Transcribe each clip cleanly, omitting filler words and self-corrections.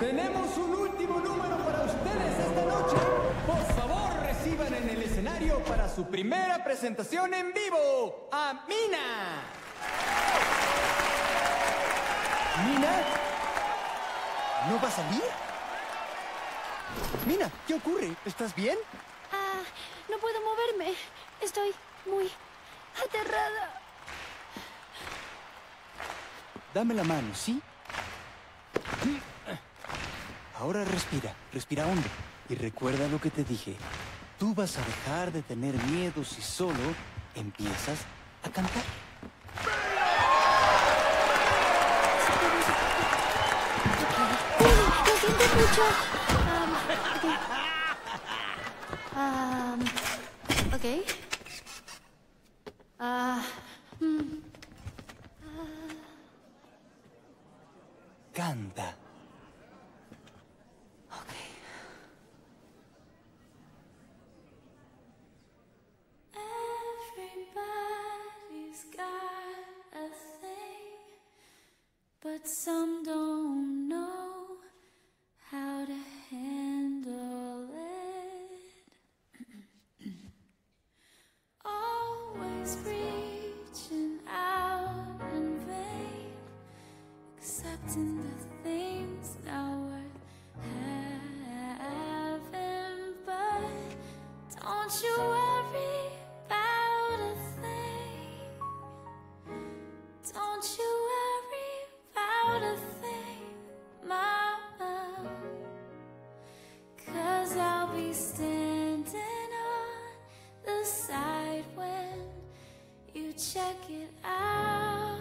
Tenemos un último número para ustedes esta noche. Por favor, reciban en el escenario para su primera presentación en vivo a Mina. ¿Mina? ¿No va a salir? Mina, ¿qué ocurre? ¿Estás bien? No puedo moverme. Estoy muy aterrada. Dame la mano, ¿sí? Ahora respira, respira hondo. Y recuerda lo que te dije. Tú vas a dejar de tener miedo si solo empiezas a cantar. Lo siento mucho. Ok. Canta. Everybody's got a thing, but some don't know how to handle it. Always reaching out in vain, accepting the things not worth having, but don't you worry about a thing. Don't you worry about a thing, Mama, 'cause I'll be standing on the side when you check it out.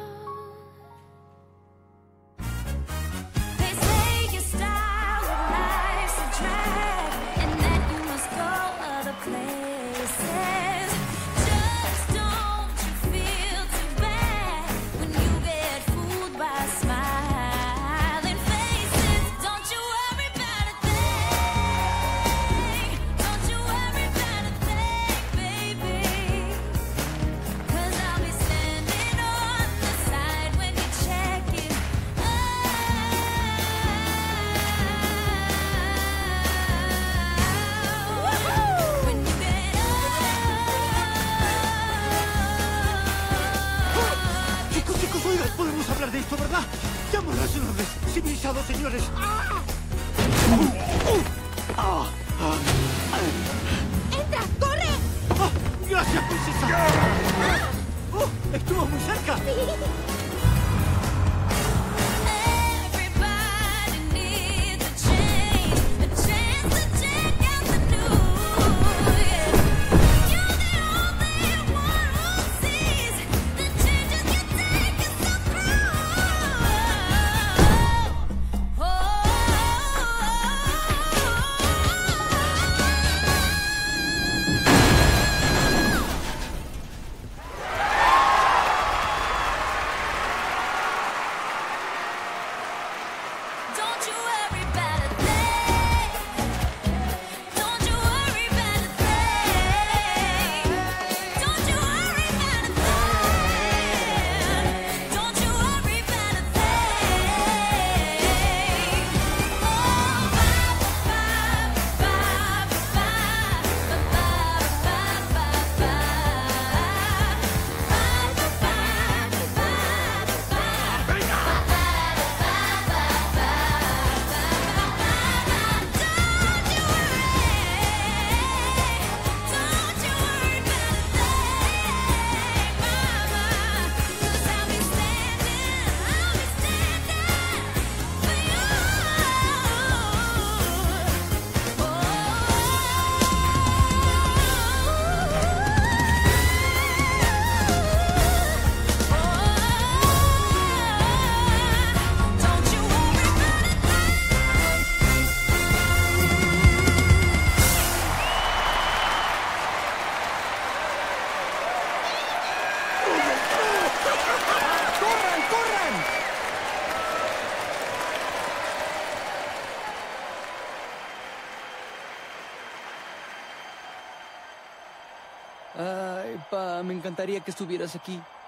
They say your style of life's a drag and that you must go other places. Just don't you feel too bad when you get fooled by smiling faces. Don't you worry about a thing. Don't you worry about a thing, baby. 'Cause I'll be standing on the side when you check it out. When you get Chicos, chicos, oigan, podemos hablar de esto, ¿verdad? Llamo las órdenes. Civilizados, señores. ¡Entra! ¡Corre! Gracias, princesa. Estuvo muy cerca. Everybody needs a change, a chance to check out the new. Yeah. You're the only one who sees the changes you take us through. Don't you worry about a thing. Don't you worry about a thing. Don't you worry about a thing. Don't you worry about a thing. ¡Corran, corran! Ay, Pa, me encantaría que estuvieras aquí.